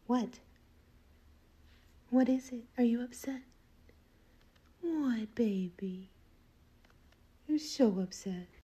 What? What is it? Are you upset? What, baby? You're so upset.